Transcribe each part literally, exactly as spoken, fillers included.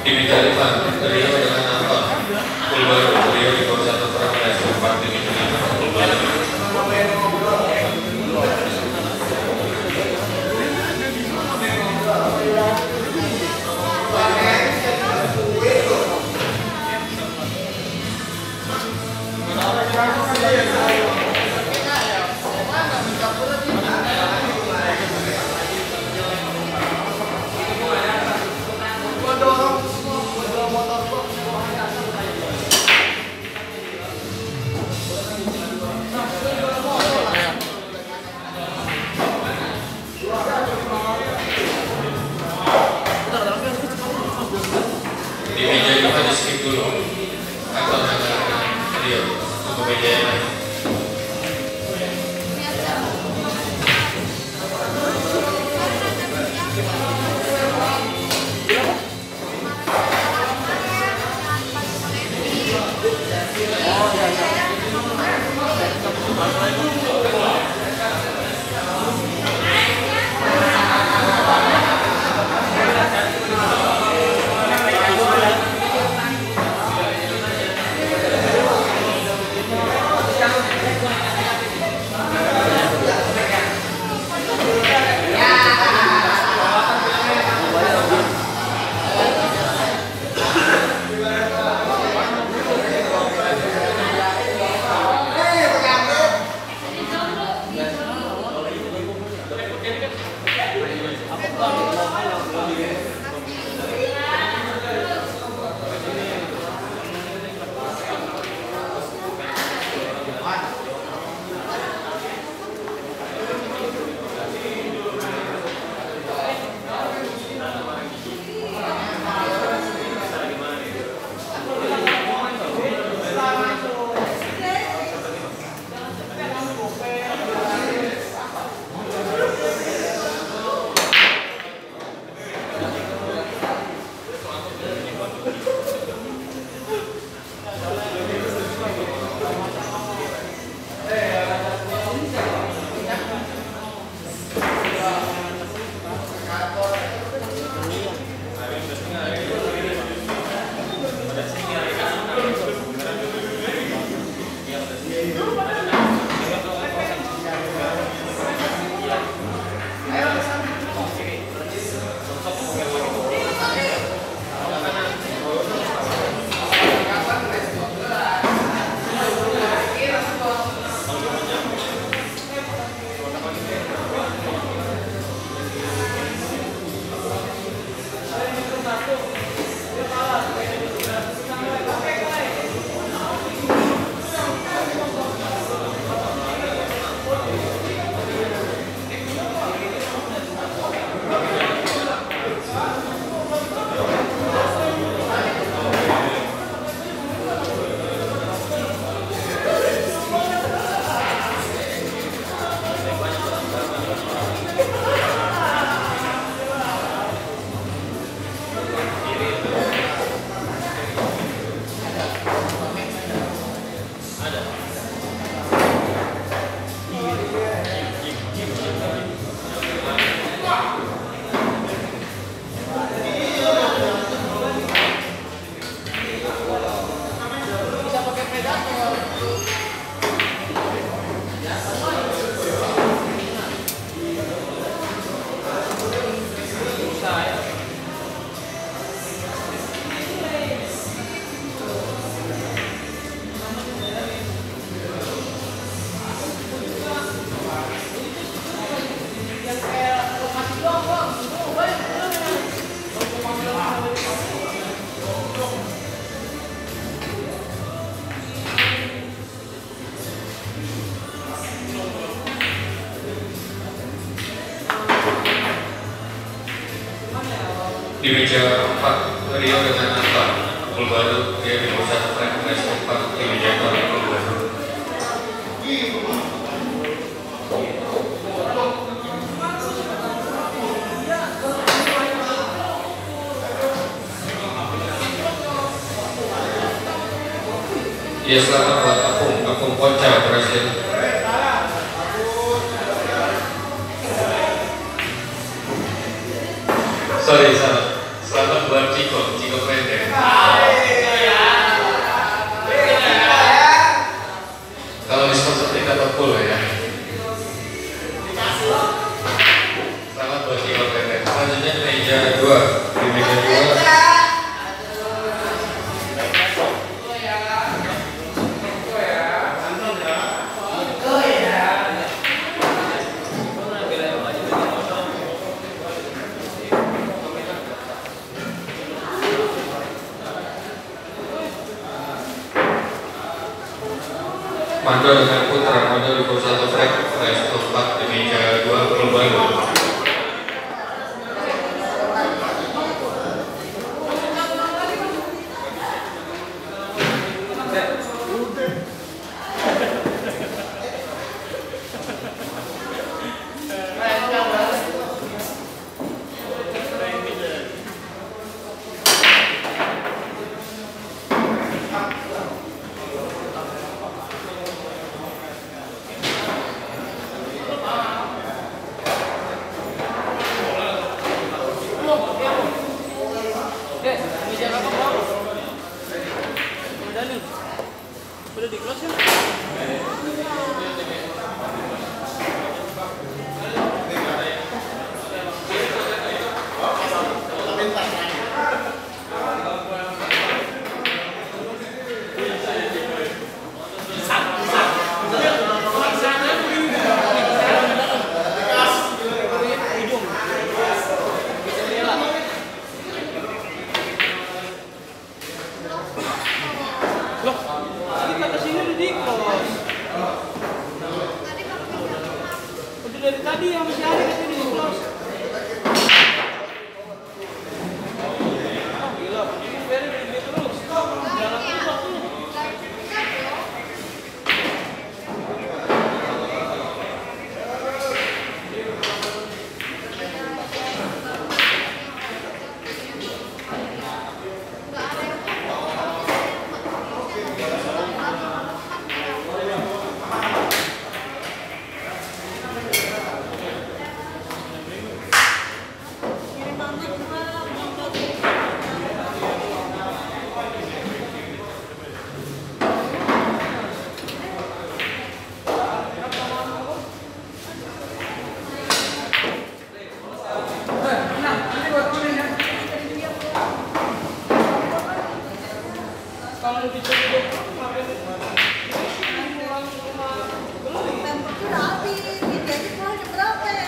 Di meja lima, beliau dengan apa? Pulbaru, beliau di bawah satu perang dan sempat di meja lima, Pulbaru. Di meja lima di skip dulu atau beliau untuk meja yang lain. Di meja empat, beliau dengan apa? Pulbaru, dia di bawah satu perang dan sempat di meja empat, Pulbaru. Ya, selamat buat Apung, Apung Ponca berhasil. Sorry, salah. Selamat buat Ciko, Ciko Fred. Mando dengan Putra, Mando di kursi satu frek, flash empat di meja dua puluh baru. Udah di close ya? Loh, kita kesini udah di close. Udah dari tadi yang masih hari kesini di close. Oh gila, ini very gede terus. Jalan terus waktunya. Kalau dicoba ngapain itu? Tempatnya rapi, jadi keluar jam berapa ya?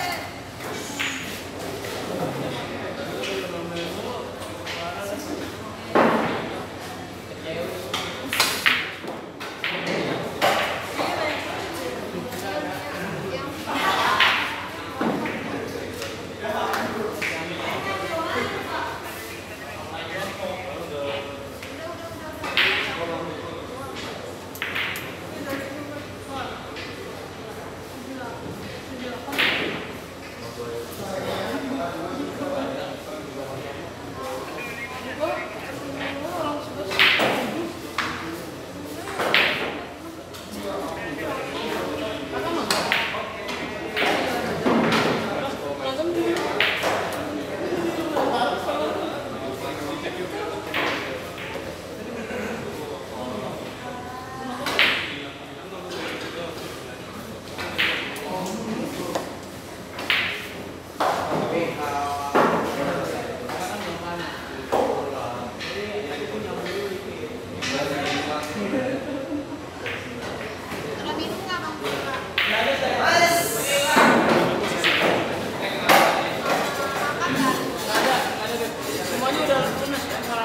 Semuanya udah lunas.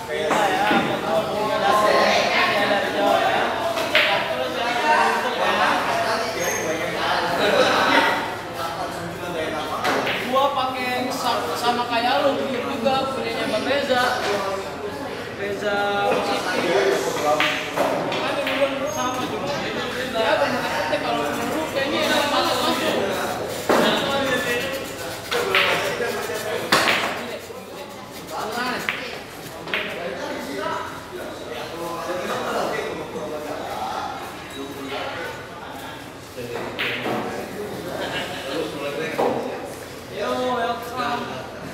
Iya ya, betul. Punya dasar ya dari Jawa ya. Ya, terus ya untuk ya. Gua pakai sa- sama kayak lu gitu juga punyanya Bang Reza. Reza positif. Kan dulu sama cuma ya benar-benar kalau menurut kayaknya enak masuk masuk. Yo, welcome.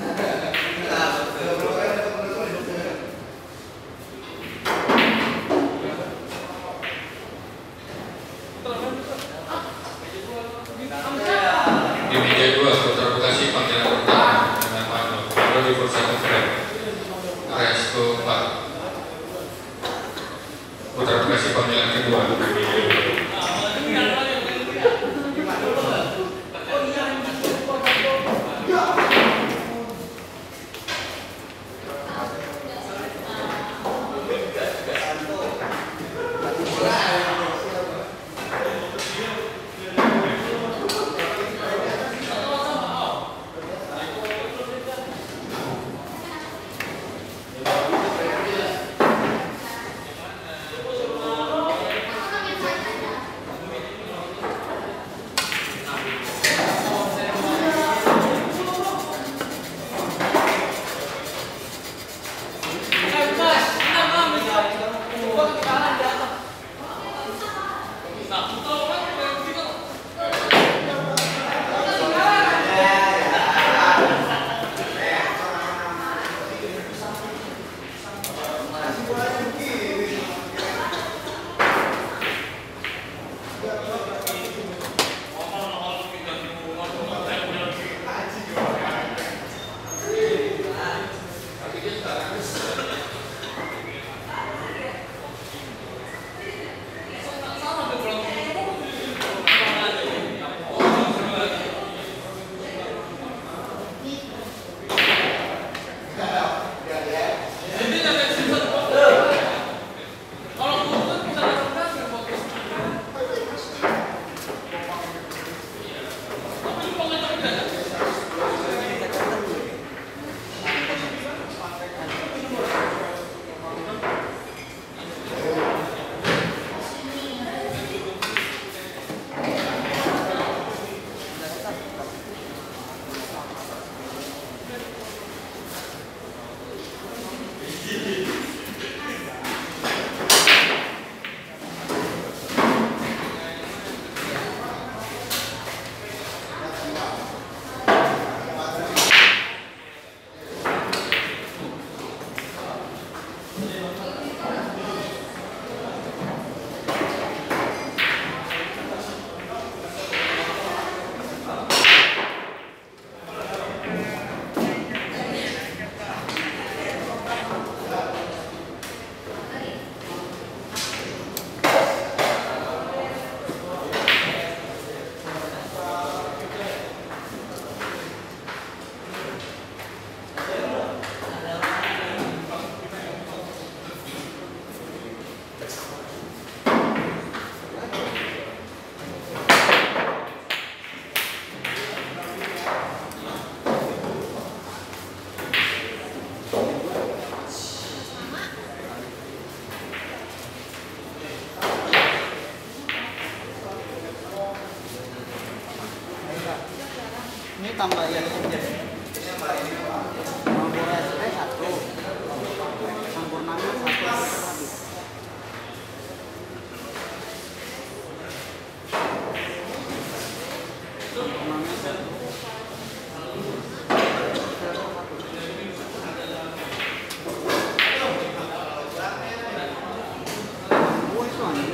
Di meja dua, Putra Bekasi panggilan pertama dengan Mano. Lalu di kursi frame. Resto empat. Putra Bekasi panggilan kedua. Ini tambah ya. Campur es teh satu. Campur nangka satu habis. Nangka satu. Oh, itu anjir.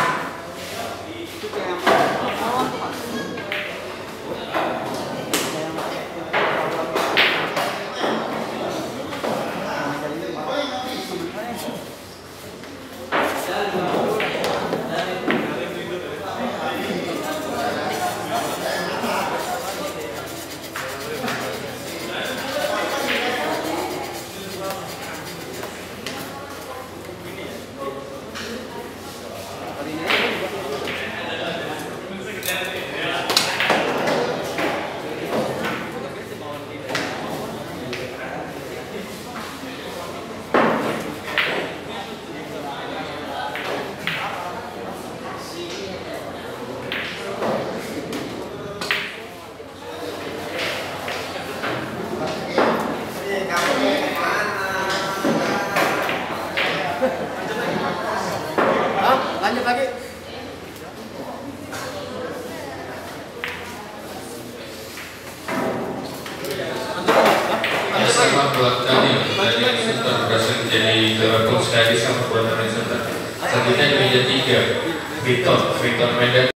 Itu kayak yang awal tuh, Pak. Kayak yang lanjut lagi. Selamat buat Daniel. Daniel Sultan berhasil menjadi juara pool sekali sama buat Daniel Sultan. Selanjutnya di meja tiga, Victor, Victor Medan.